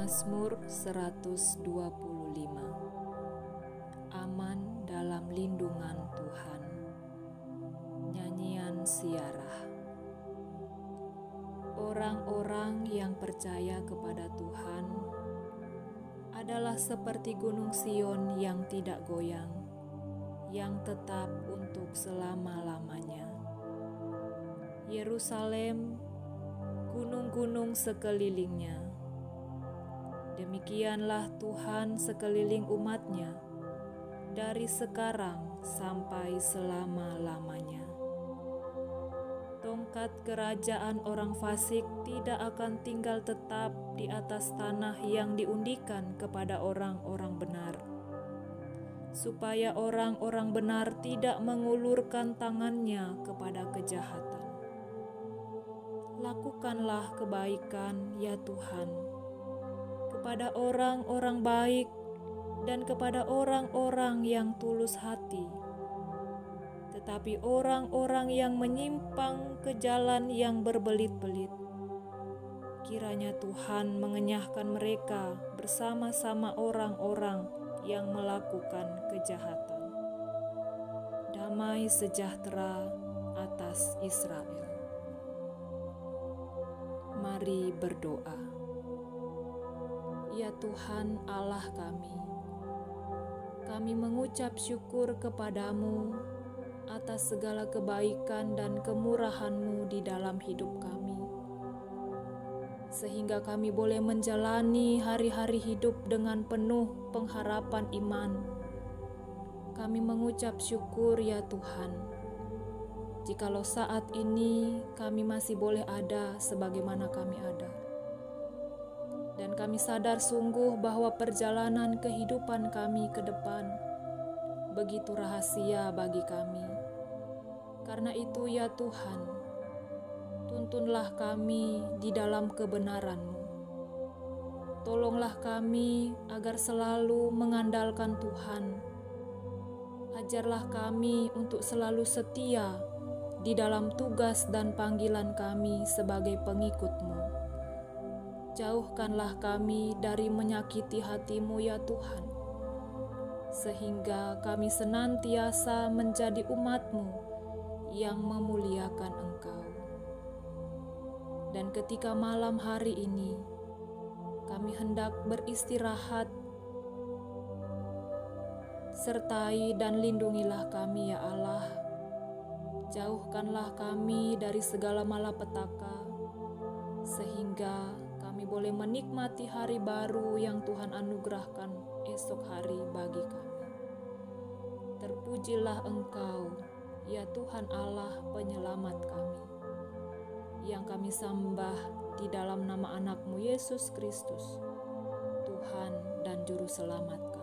Mazmur 125. Aman dalam lindungan Tuhan. Nyanyian Siarah. Orang-orang yang percaya kepada Tuhan adalah seperti gunung Sion yang tidak goyang, yang tetap untuk selama-lamanya. Yerusalem, gunung-gunung sekelilingnya. Demikianlah Tuhan sekeliling umat-Nya, dari sekarang sampai selama-lamanya. Tongkat kerajaan orang fasik tidak akan tinggal tetap di atas tanah yang diundikan kepada orang-orang benar, supaya orang-orang benar tidak mengulurkan tangannya kepada kejahatan. Lakukanlah kebaikan, ya Tuhan, kepada orang-orang baik dan kepada orang-orang yang tulus hati. Tetapi orang-orang yang menyimpang ke jalan yang berbelit-belit, kiranya Tuhan mengenyahkan mereka bersama-sama orang-orang yang melakukan kejahatan. Damai sejahtera atas Israel. Mari berdoa. Ya Tuhan Allah kami mengucap syukur kepadamu atas segala kebaikan dan kemurahan-Mu di dalam hidup kami, sehingga kami boleh menjalani hari-hari hidup dengan penuh pengharapan iman. Kami mengucap syukur ya Tuhan, jikalau saat ini kami masih boleh ada sebagaimana kami ada. Dan kami sadar sungguh bahwa perjalanan kehidupan kami ke depan begitu rahasia bagi kami. Karena itu ya Tuhan, tuntunlah kami di dalam kebenaran-Mu. Tolonglah kami agar selalu mengandalkan Tuhan. Ajarlah kami untuk selalu setia di dalam tugas dan panggilan kami sebagai pengikut-Mu. Jauhkanlah kami dari menyakiti hati-Mu ya Tuhan, sehingga kami senantiasa menjadi umat-Mu yang memuliakan Engkau. Dan ketika malam hari ini kami hendak beristirahat, sertai dan lindungilah kami ya Allah. Jauhkanlah kami dari segala malapetaka, sehingga kami boleh menikmati hari baru yang Tuhan anugerahkan esok hari bagi kami. Terpujilah Engkau, ya Tuhan Allah penyelamat kami, yang kami sembah di dalam nama anak-Mu Yesus Kristus, Tuhan dan Juru Selamat kami.